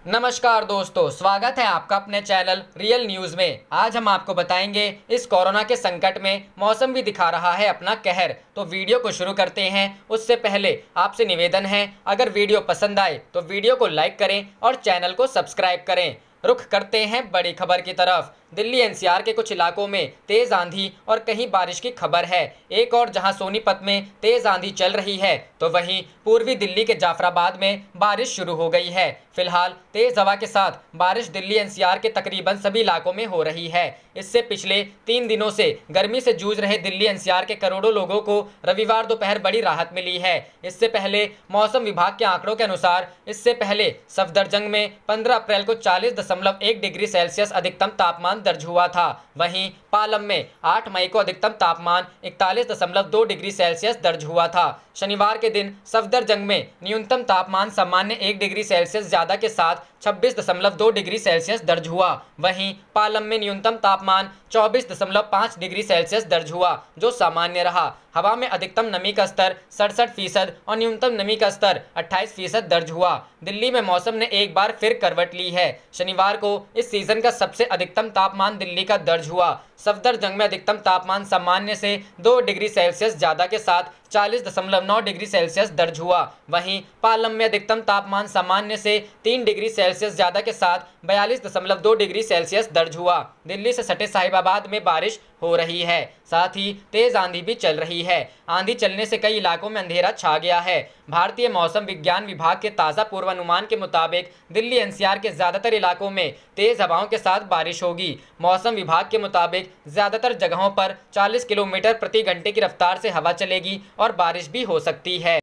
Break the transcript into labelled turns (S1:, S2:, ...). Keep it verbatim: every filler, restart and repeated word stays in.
S1: नमस्कार दोस्तों, स्वागत है आपका अपने चैनल रियल न्यूज़ में। आज हम आपको बताएंगे इस कोरोना के संकट में मौसम भी दिखा रहा है अपना कहर। तो वीडियो को शुरू करते हैं। उससे पहले आपसे निवेदन है, अगर वीडियो पसंद आए तो वीडियो को लाइक करें और चैनल को सब्सक्राइब करें। रुख करते हैं बड़ी खबर की तरफ। दिल्ली एनसीआर के कुछ इलाकों में तेज आंधी और कहीं बारिश की खबर है। एक और जहां सोनीपत में तेज आंधी चल रही है, तो वहीं पूर्वी दिल्ली के जाफराबाद में बारिश शुरू हो गई है। फिलहाल तेज हवा के साथ बारिश दिल्ली एनसीआर के तकरीबन सभी इलाकों में हो रही है। इससे पिछले तीन दिनों से गर्मी से जूझ रहे दिल्ली एनसीआर के करोड़ों लोगों को रविवार दोपहर बड़ी राहत मिली है। इससे पहले मौसम विभाग के आंकड़ों के अनुसार इससे पहले सफदरजंग में पंद्रह अप्रैल को चालीस दशमलव एक डिग्री सेल्सियस अधिकतम तापमान दर्ज हुआ था। वहीं पालम में आठ मई को अधिकतम तापमान इकतालीस दशमलव दो डिग्री सेल्सियस दर्ज हुआ था। शनिवार के दिन सफदरजंग में न्यूनतम तापमान सामान्य एक डिग्री सेल्सियस ज्यादा के साथ छब्बीस दशमलव दो डिग्री सेल्सियस दर्ज हुआ। वहीं पालम में न्यूनतम तापमान चौबीस दशमलव पाँच डिग्री सेल्सियस दर्ज हुआ, जो सामान्य रहा। हवा में अधिकतम नमी का स्तर सड़सठ फीसद और न्यूनतम नमी का स्तर अट्ठाईस फीसद दर्ज हुआ। दिल्ली में मौसम ने एक बार फिर करवट ली है। शनिवार को इस सीजन का सबसे अधिकतम तापमान दिल्ली का दर्ज हुआ। सफदरजंग में अधिकतम तापमान सामान्य से दो डिग्री सेल्सियस ज्यादा के साथ चालीस दशमलव नौ डिग्री सेल्सियस दर्ज हुआ। वहीं पालम में अधिकतम तापमान सामान्य से तीन डिग्री सेल्सियस ज्यादा के साथ बयालीस दशमलव दो डिग्री सेल्सियस दर्ज हुआ। दिल्ली से सटे साहिबाबाद में बारिश हो रही है, साथ ही तेज आंधी भी चल रही है। आंधी चलने से कई इलाकों में अंधेरा छा गया है। भारतीय मौसम विज्ञान विभाग के ताज़ा पूर्वानुमान के मुताबिक दिल्ली एनसीआर के ज्यादातर इलाकों में तेज हवाओं के साथ बारिश होगी। मौसम विभाग के मुताबिक ज्यादातर जगहों पर चालीस किलोमीटर प्रति घंटे की रफ्तार से हवा चलेगी और बारिश भी हो सकती है।